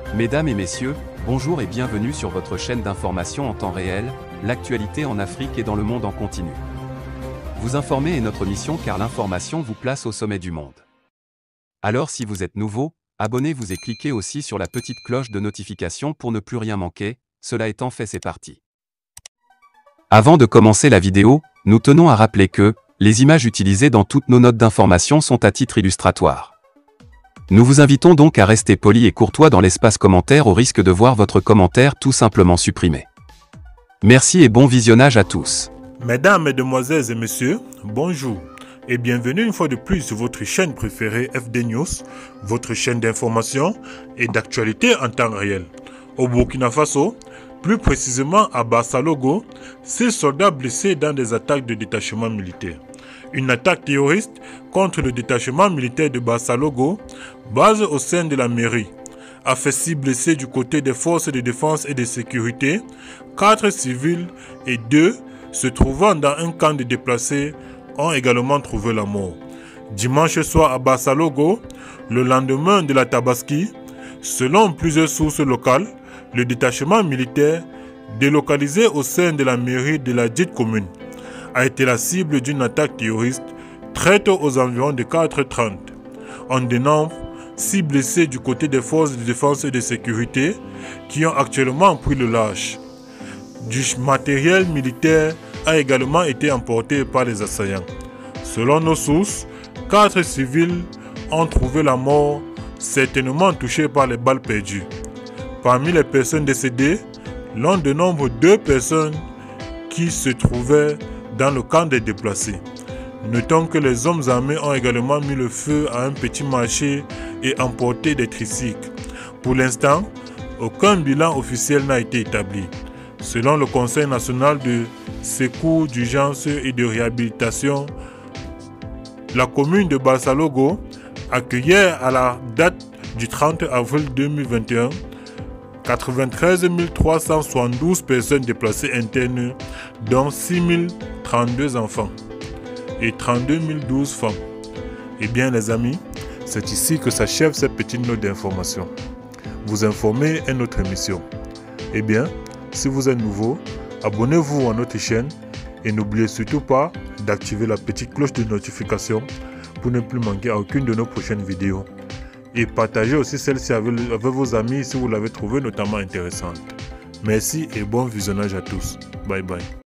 Mesdames et messieurs, bonjour et bienvenue sur votre chaîne d'information en temps réel, l'actualité en Afrique et dans le monde en continu. Vous informer est notre mission car l'information vous place au sommet du monde. Alors si vous êtes nouveau, abonnez-vous et cliquez aussi sur la petite cloche de notification pour ne plus rien manquer, cela étant fait c'est parti. Avant de commencer la vidéo, nous tenons à rappeler que, les images utilisées dans toutes nos notes d'information sont à titre illustratoire. Nous vous invitons donc à rester poli et courtois dans l'espace commentaire au risque de voir votre commentaire tout simplement supprimé. Merci et bon visionnage à tous. Mesdames, Mesdemoiselles et Messieurs, bonjour et bienvenue une fois de plus sur votre chaîne préférée FD News, votre chaîne d'information et d'actualité en temps réel. Au Burkina Faso, plus précisément à Bassalogo, 6 soldats blessés dans des attaques de détachement militaire. Une attaque terroriste contre le détachement militaire de Bassalogo, base au sein de la mairie, a fait 6 blessés du côté des forces de défense et de sécurité, 4 civils et 2 se trouvant dans un camp de déplacés ont également trouvé la mort. Dimanche soir à Bassalogo, le lendemain de la Tabaski, selon plusieurs sources locales, le détachement militaire, délocalisé au sein de la mairie de la dite commune, a été la cible d'une attaque terroriste très tôt aux environs de 4h30. On dénombre 6 blessés du côté des forces de défense et de sécurité qui ont actuellement pris le large. Du matériel militaire a également été emporté par les assaillants. Selon nos sources, 4 civils ont trouvé la mort, certainement touchés par les balles perdues. Parmi les personnes décédées, l'on dénombre 2 personnes qui se trouvaient dans le camp des déplacés. Notons que les hommes armés ont également mis le feu à un petit marché et emporté des tricycles. Pour l'instant, aucun bilan officiel n'a été établi. Selon le Conseil national de secours, d'urgence et de réhabilitation, la commune de Bassalogo accueillait à la date du 30 avril 2021 93 372 personnes déplacées internes, dont 6 032 enfants et 32 012 femmes. Eh bien les amis, c'est ici que s'achève cette petite note d'information. Vous informer est notre mission. Eh bien, si vous êtes nouveau, abonnez-vous à notre chaîne et n'oubliez surtout pas d'activer la petite cloche de notification pour ne plus manquer à aucune de nos prochaines vidéos. Et partagez aussi celle-ci avec vos amis si vous l'avez trouvée notamment intéressante. Merci et bon visionnage à tous. Bye bye.